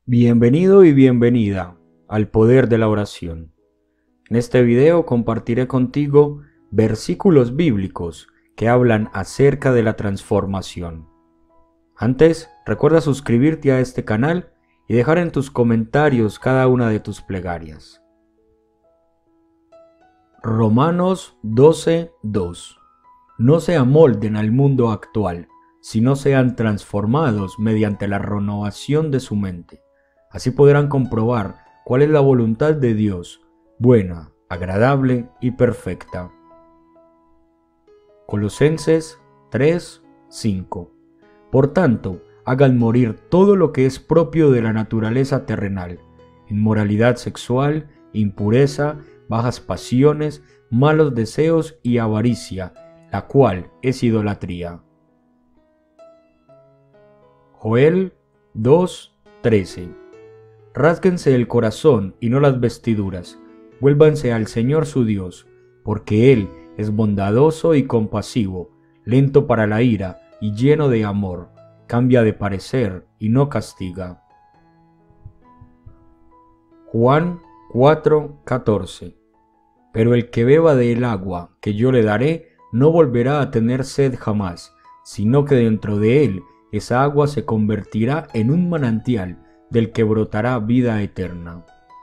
Bienvenido y bienvenida al poder de la oración. En este video compartiré contigo versículos bíblicos que hablan acerca de la transformación. Antes, recuerda suscribirte a este canal y dejar en tus comentarios cada una de tus plegarias. Romanos 12:2. No se amolden al mundo actual, sino sean transformados mediante la renovación de su mente. Así podrán comprobar cuál es la voluntad de Dios, buena, agradable y perfecta. Colosenses 3:5. Por tanto, hagan morir todo lo que es propio de la naturaleza terrenal: inmoralidad sexual, impureza, bajas pasiones, malos deseos y avaricia, la cual es idolatría. Joel 2:13. Rásguense el corazón y no las vestiduras, vuélvanse al Señor su Dios, porque Él es bondadoso y compasivo, lento para la ira y lleno de amor, cambia de parecer y no castiga. Juan 4:14. Pero el que beba del agua que yo le daré no volverá a tener sed jamás, sino que dentro de él esa agua se convertirá en un manantial del que brotará vida eterna.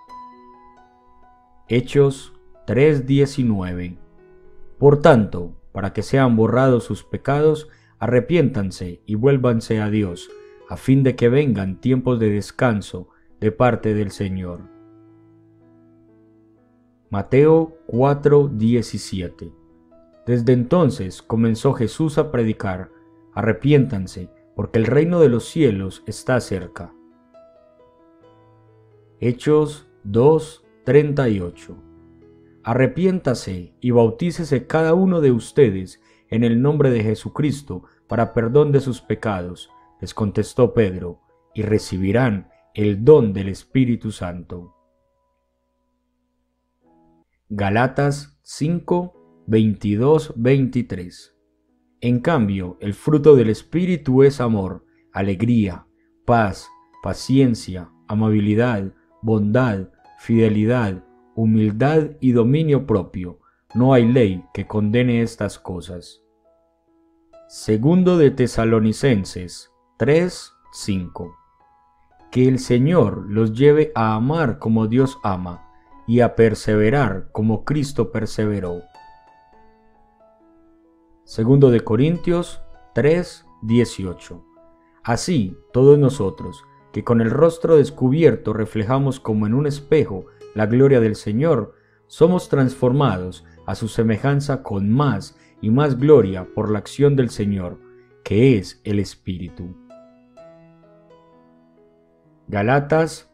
Hechos 3:19. Por tanto, para que sean borrados sus pecados, arrepiéntanse y vuélvanse a Dios, a fin de que vengan tiempos de descanso de parte del Señor. Mateo 4:17. Desde entonces comenzó Jesús a predicar: arrepiéntanse, porque el reino de los cielos está cerca. Hechos 2:38. Arrepiéntase y bautícese cada uno de ustedes en el nombre de Jesucristo para perdón de sus pecados, les contestó Pedro, y recibirán el don del Espíritu Santo. Galatas 5:22-23. En cambio, el fruto del Espíritu es amor, alegría, paz, paciencia, amabilidad, bondad, fidelidad, humildad y dominio propio. No hay ley que condene estas cosas. Segundo de Tesalonicenses 3:5. Que el Señor los lleve a amar como Dios ama y a perseverar como Cristo perseveró. Segundo de Corintios 3:18. Así, todos nosotros, que con el rostro descubierto reflejamos como en un espejo la gloria del Señor, somos transformados a su semejanza con más y más gloria por la acción del Señor, que es el Espíritu. Galatas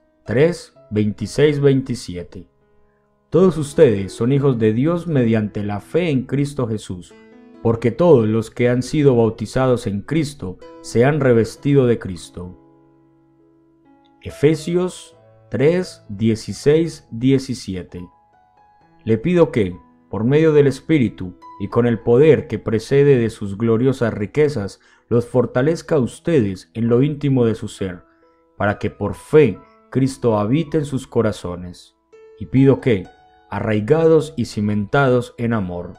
3:26-27. Todos ustedes son hijos de Dios mediante la fe en Cristo Jesús, porque todos los que han sido bautizados en Cristo se han revestido de Cristo. Efesios 3:16-17. Le pido que, por medio del Espíritu y con el poder que precede de sus gloriosas riquezas, los fortalezca a ustedes en lo íntimo de su ser, para que por fe Cristo habite en sus corazones. Y pido que, arraigados y cimentados en amor.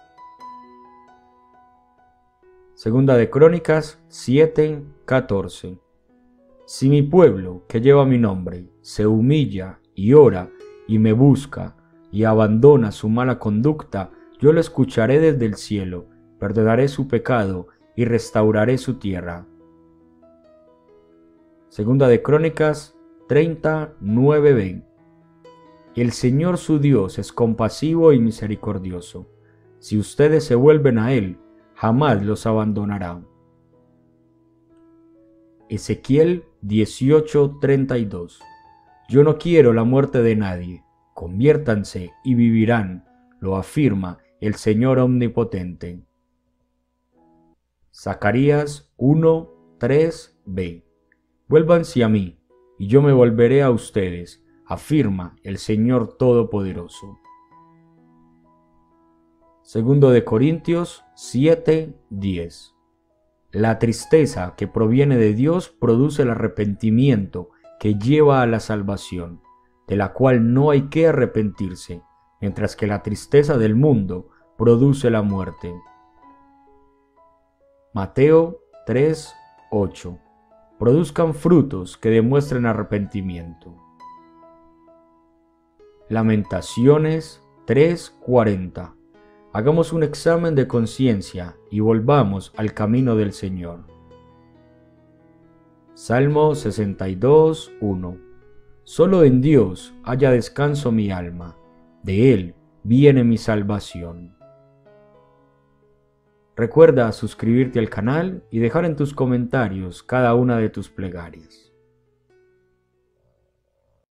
Segunda de Crónicas 7:14. Si mi pueblo, que lleva mi nombre, se humilla y ora y me busca y abandona su mala conducta, yo lo escucharé desde el cielo, perdonaré su pecado y restauraré su tierra. Segunda de Crónicas 30:9b. El Señor su Dios es compasivo y misericordioso. Si ustedes se vuelven a Él, jamás los abandonará. Ezequiel 18:32. Yo no quiero la muerte de nadie, conviértanse y vivirán, lo afirma el Señor Omnipotente. Zacarías 1:3b. Vuélvanse a mí, y yo me volveré a ustedes, afirma el Señor Todopoderoso. Segundo de Corintios 7:10. La tristeza que proviene de Dios produce el arrepentimiento que lleva a la salvación, de la cual no hay que arrepentirse, mientras que la tristeza del mundo produce la muerte. Mateo 3:8. Produzcan frutos que demuestren arrepentimiento. Lamentaciones 3:40. Hagamos un examen de conciencia y volvamos al camino del Señor. Salmo 62:1. Solo en Dios haya descanso mi alma, de Él viene mi salvación. Recuerda suscribirte al canal y dejar en tus comentarios cada una de tus plegarias.